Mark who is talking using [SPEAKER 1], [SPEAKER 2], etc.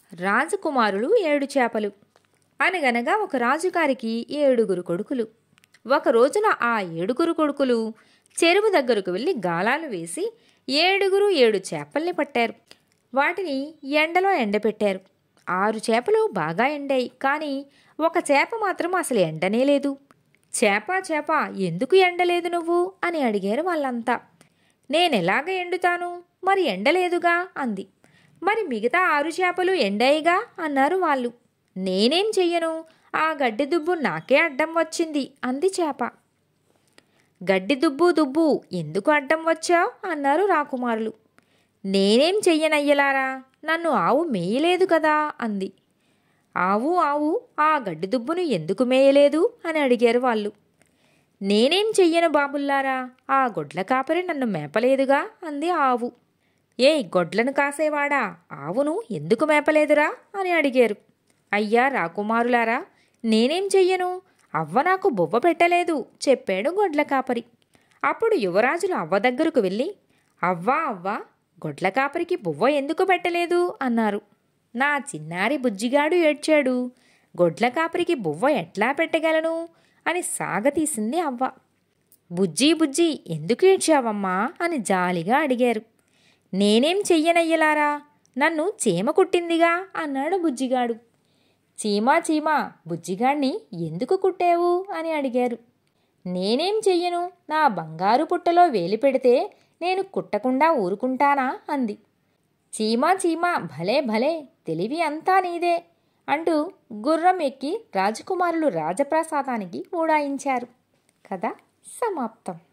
[SPEAKER 1] రాజకుమారులు 7 చేపలు. అనగనగా ఒక రాజుగారికి 7 కొడుకులు. ఒక రోజున ఆ 7 కొడుకులు చెరువు దగ్గరకు వెళ్ళి గాలాలు వేసి 7 చేపల్ని పట్టారు. వాటిని ఎండలో ఎండపెట్టారు. 6 చేపలు బాగా ఎండాయి. కానీ ఒక చేప మాత్రం అసలు ఎండనే లేదు. చేప చేప ఎందుకు ఎండలేదు నువ్వు అని అడిగారు వాళ్ళంతా. నేనెలాగ ఎండుతాను, మరి ఎండలేదుగా అంది. మరి మిగతా 6 చేపలు ఎండాయిగా అన్నారు వాళ్ళు. నేనేం చెయ్యను, ఆ గడ్డి దుబ్బు నాకే అడ్డం వచ్చింది అంది చేప. గడ్డి దుబ్బు ఎందుకు అడ్డం వచ్చావు అన్నారు రాకుమారులు. నేనేం చెయ్యనయ్యలారా, నన్ను ఆవు మేయలేదు కదా అంది. ఆవు ఆ గడ్డి దుబ్బును ఎందుకు మేయలేదు అని అడిగారు వాళ్ళు. నేనేం చెయ్యను బాబుల్లారా, ఆ గొడ్ల కాపరి నన్ను మేపలేదుగా అంది ఆవు. గొడ్లను కాసేవాడా, ఆవును ఎందుకు మేపలేదురా అని అడిగారు. అయ్యా రాకుమారులారా, నేనేం చెయ్యను, అవ్వ నాకు బువ్వ పెట్టలేదు చెప్పాడు గొడ్ల కాపరి. అప్పుడు యువరాజులు అవ్వ దగ్గరకు వెళ్ళి, అవ్వా గొడ్ల కాపరికి బువ్వ ఎందుకు పెట్టలేదు అన్నారు. నా చిన్నారి బుజ్జిగాడు ఏడ్చాడు, గొడ్ల కాపరికి బువ్వ ఎట్లా పెట్టగలను అని సాగతీసింది అవ్వ. బుజ్జి ఎందుకు ఏడ్చావమ్మా అని జాలిగా అడిగారు. నేనేం చెయ్యనయ్యలారా, నన్ను చీమ కుట్టిందిగా అన్నాడు బుజ్జిగాడు. చీమా బుజ్జిగాణ్ణి ఎందుకు కుట్టావు అని అడిగారు. నేనేం చెయ్యను, నా బంగారు పుట్టలో వేలి పెడితే నేను కుట్టకుండా ఊరుకుంటానా అంది. చీమా భలే తెలివి అంతా నీదే అంటూ గుర్రం ఎక్కి రాజకుమారులు రాజప్రాసాదానికి ఊడాయించారు. కథ సమాప్తం.